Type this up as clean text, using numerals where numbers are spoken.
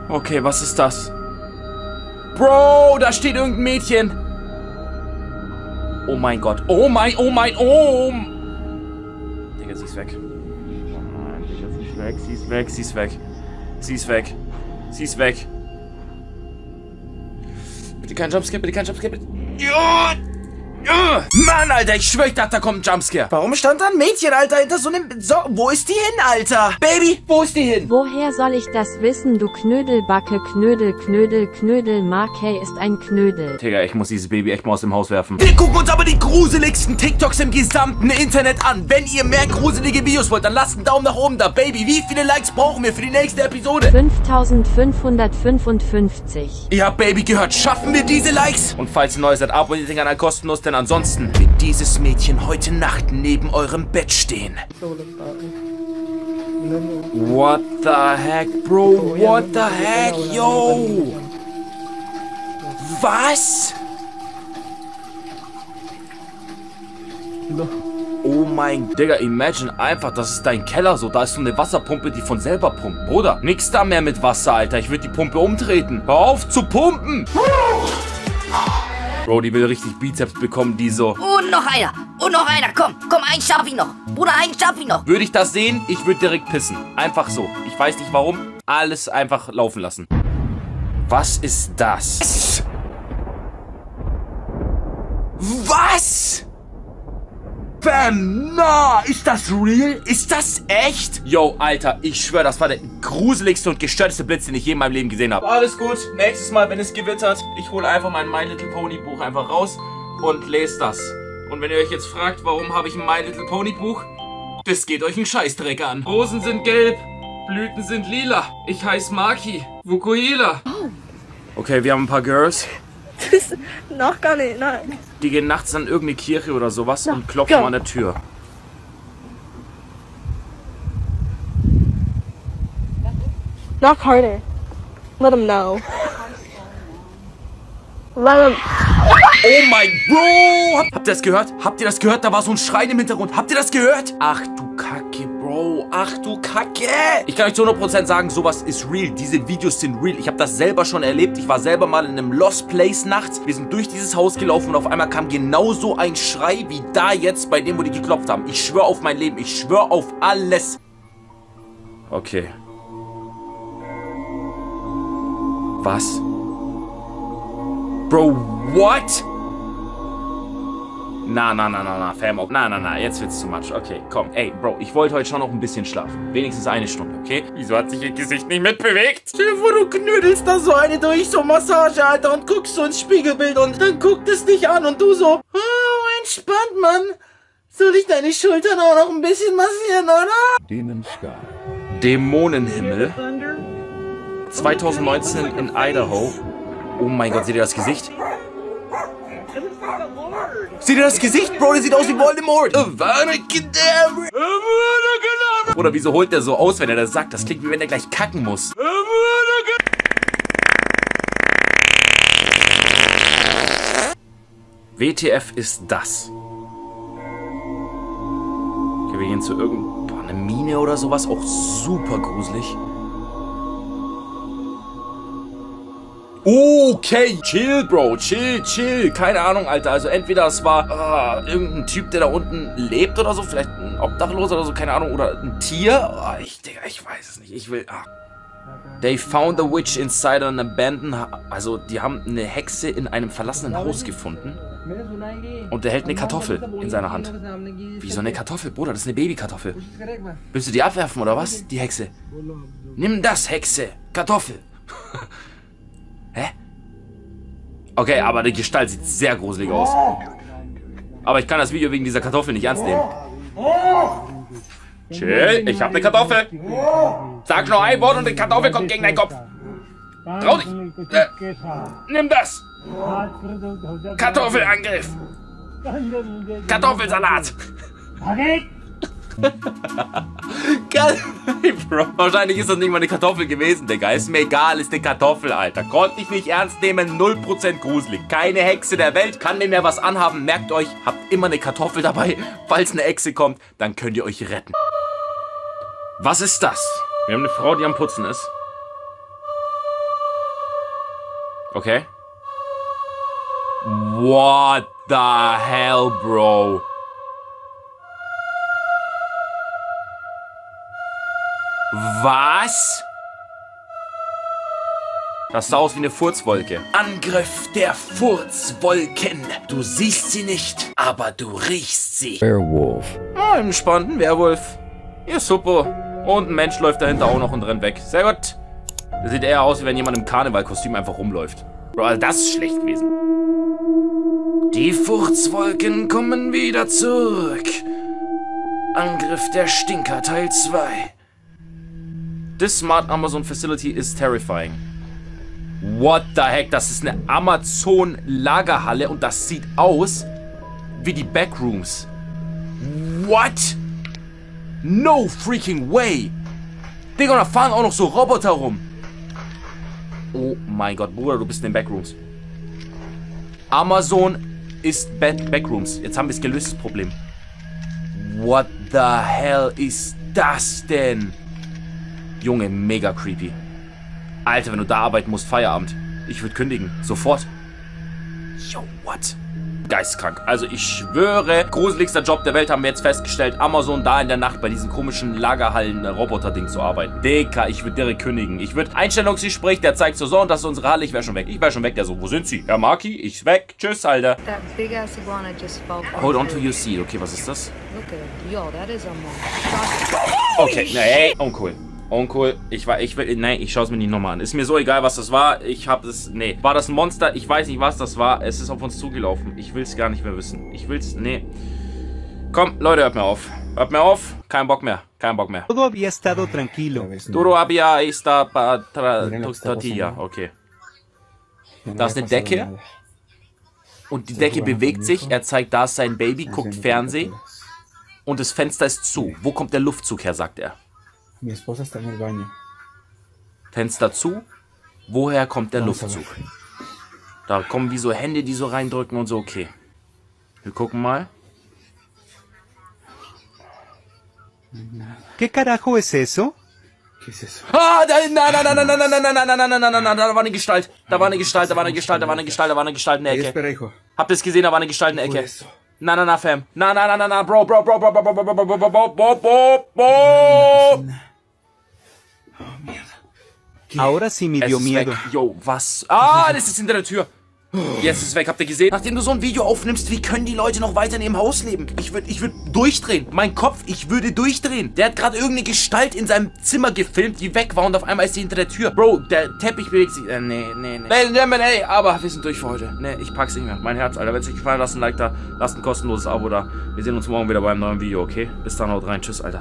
Okay, was ist das? Bro, da steht irgendein Mädchen. Oh mein Gott. Oh mein. Digga, sie ist weg. Oh nein, Digga, sie ist weg. Sie ist weg. Sie ist weg. Sie ist weg. Sie ist weg. Bitte kein Jumpscare, bitte kein Jumpscare, bitte. Ja! Mann, Alter, ich schwör, ich dachte, da kommt ein Jumpscare. Warum stand da ein Mädchen, Alter, hinter so einem... So, wo ist die hin, Alter? Baby, wo ist die hin? Woher soll ich das wissen, du Knödelbacke, Knödel, Markey ist ein Knödel. Digga, ich muss dieses Baby echt mal aus dem Haus werfen. Wir gucken uns aber die gruseligsten TikToks im gesamten Internet an. Wenn ihr mehr gruselige Videos wollt, dann lasst einen Daumen nach oben da. Baby, wie viele Likes brauchen wir für die nächste Episode? 5555. Ihr habt Baby gehört, schaffen wir diese Likes? Und falls ihr neu seid, abonniert den Kanal kostenlos, denn ansonsten Wird dieses Mädchen heute Nacht neben eurem Bett stehen. What the heck, Bro? What the heck, yo? Was? Oh mein Digga, imagine einfach, das ist dein Keller so. Da ist so eine Wasserpumpe, die von selber pumpt. Bruder, nix da mehr mit Wasser, Alter. Ich würde die Pumpe umtreten. Hör auf zu pumpen! Bro, die will richtig Bizeps bekommen, die so. Und noch einer. Und noch einer. Komm, einen schaff ich noch. Bruder, einen schaff ich noch. Würde ich das sehen, ich würde direkt pissen. Einfach so. Ich weiß nicht warum. Alles einfach laufen lassen. Was ist das? Was? Bam, na, ist das real? Ist das echt? Yo, Alter, ich schwöre, das war der gruseligste und gestörteste Blitz, den ich je in meinem Leben gesehen habe. Alles gut, nächstes Mal, wenn es gewittert, ich hole einfach mein My Little Pony Buch einfach raus und lese das. Und wenn ihr euch jetzt fragt, warum habe ich ein My Little Pony Buch, das geht euch einen Scheißdreck an. Rosen sind gelb, Blüten sind lila. Ich heiße Maki, Vukuhila. Okay, wir haben ein paar Girls. Das noch gar nicht, nein. Die gehen nachts an irgendeine Kirche oder sowas und klopfen an der Tür. Knock harder. Let him know. Let him. Oh mein Bro! Habt ihr das gehört? Habt ihr das gehört? Da war so ein Schreien im Hintergrund. Habt ihr das gehört? Ach du Kacke, Bro. Ach du Kacke. Ich kann euch zu 100% sagen, sowas ist real. Diese Videos sind real. Ich habe das selber schon erlebt. Ich war selber mal in einem Lost Place nachts. Wir sind durch dieses Haus gelaufen und auf einmal kam genauso ein Schrei wie da jetzt bei dem, wo die geklopft haben. Ich schwöre auf mein Leben. Ich schwöre auf alles. Okay. Was? Bro, what? Na, Fam, na, jetzt wird's too much. Okay, komm, ey, Bro, ich wollte heute schon noch ein bisschen schlafen. Wenigstens eine Stunde, okay? Wieso hat sich ihr Gesicht nicht mitbewegt? Stell dir vor, du knödelst da so eine durch, so Massage, Alter, und guckst so ins Spiegelbild und dann guckt es dich an und du so, oh, entspannt, Mann. Soll ich deine Schultern auch noch ein bisschen massieren, oder? Dämonenhimmel. 2019 in Idaho. Oh mein Gott, seht ihr das Gesicht? Seht ihr das Gesicht, Bro? Der sieht aus wie Voldemort. Oder wieso holt der so aus, wenn er das sagt? Das klingt wie wenn er gleich kacken muss. WTF ist das? Okay, wir gehen zu einer Mine oder sowas. Auch super gruselig. Okay, chill, Bro, chill. Keine Ahnung, Alter. Also entweder es war irgendein Typ, der da unten lebt oder so. Vielleicht ein Obdachloser oder so, keine Ahnung. Oder ein Tier. Oh, Digga, ich weiß es nicht. Ich will... They found a witch inside an abandoned... Also, die haben eine Hexe in einem verlassenen Haus gefunden. Und der hält eine Kartoffel in seiner Hand. Wieso eine Kartoffel? Bruder, das ist eine Babykartoffel. Willst du die abwerfen, oder was? Die Hexe. Nimm das, Hexe. Kartoffel. Hä? Okay, aber die Gestalt sieht sehr gruselig aus. Aber ich kann das Video wegen dieser Kartoffel nicht ernst nehmen. Chill, ich hab eine Kartoffel. Sag nur ein Wort und die Kartoffel kommt gegen deinen Kopf. Trau dich. Nimm das. Kartoffelangriff. Kartoffelsalat. Bro, wahrscheinlich ist das nicht mal eine Kartoffel gewesen, Digga. Ist mir egal, ist eine Kartoffel, Alter. Konnte ich nicht ernst nehmen, 0% gruselig. Keine Hexe der Welt kann mir mehr was anhaben. Merkt euch, habt immer eine Kartoffel dabei. Falls eine Echse kommt, dann könnt ihr euch retten. Was ist das? Wir haben eine Frau, die am Putzen ist. Okay. What the hell, Bro? Was? Das sah aus wie eine Furzwolke. Angriff der Furzwolken. Du siehst sie nicht, aber du riechst sie. Werewolf. Ah, entspannt, ein Werwolf. Ja, super. Und ein Mensch läuft dahinter auch noch und rennt weg. Sehr gut. Das sieht eher aus, wie wenn jemand im Karnevalkostüm einfach rumläuft. Bro, also das ist schlecht gewesen. Die Furzwolken kommen wieder zurück. Angriff der Stinker Teil 2. This smart Amazon facility is terrifying. What the heck? Das ist eine Amazon-Lagerhalle und das sieht aus wie die Backrooms. What? No freaking way. Digga, und da fahren auch noch so Roboter rum. Oh mein Gott, Bruder, du bist in den Backrooms. Amazon ist Backrooms. Jetzt haben wir es gelöst, das Problem. What the hell ist das denn? Junge, mega creepy. Alter, wenn du da arbeiten musst, Feierabend. Ich würde kündigen. Sofort. Yo, what? Geisteskrank. Also ich schwöre, gruseligster Job der Welt haben wir jetzt festgestellt. Amazon da in der Nacht bei diesen komischen Lagerhallen-Roboter-Ding zu arbeiten. Digga, ich würde direkt kündigen. Ich würde Einstellungsgespräch, der zeigt so, und das ist unsere Halle, ich wäre schon weg. Ich wäre schon weg. Der so, wo sind Sie? Herr Marki, ich weg. Tschüss, Alter. That big ass iguana just fell. Hold on to your seat. Okay, was ist das? Look at it. Yo, that is a monster. Okay, nee, uncool. Uncool. Ich schaue es mir nicht nochmal an. Ist mir so egal, was das war. Nee. War das ein Monster? Ich weiß nicht, was das war. Es ist auf uns zugelaufen. Ich will es gar nicht mehr wissen. Nee. Komm, Leute, hört mir auf. Hört mir auf. Kein Bock mehr. Todo había estado tranquilo. Duro había esta tortilla. Okay. Da ist eine Decke. Und die Decke bewegt sich. Er zeigt, da ist sein Baby, guckt Fernsehen. Und das Fenster ist zu. Wo kommt der Luftzug her, sagt er. Mi esposa está en el baño. Fenster zu. Woher kommt der Luftzug? Da kommen wie so Hände, die so reindrücken und so. Okay. Wir gucken mal. ¿Qué carajo es eso? ¿Qué es eso? Ah, nein, da war eine Gestalt. Da war eine Gestalt in der Ecke. Espera, hijo. Habt ihr es gesehen? Da war eine Gestalt in der Ecke. Eso. Na, Fam. Na, Bro. Ahora sí me Es dio ist miedo. weg. Yo, was? Ah, das ist hinter der Tür. Jetzt ist es weg. Habt ihr gesehen? Nachdem du so ein Video aufnimmst, wie können die Leute noch weiter in ihrem Haus leben? Ich würd durchdrehen. Mein Kopf, ich würde durchdrehen. Der hat gerade irgendeine Gestalt in seinem Zimmer gefilmt, die weg war und auf einmal ist sie hinter der Tür. Bro, der Teppich bewegt sich. Nee. Ey, aber wir sind durch für heute. Nee, ich pack's nicht mehr. Mein Herz, Alter. Wenn es euch gefallen hat, lasst ein Like da. Lasst ein kostenloses Abo da. Wir sehen uns morgen wieder beim neuen Video, okay? Bis dann, haut rein. Tschüss, Alter.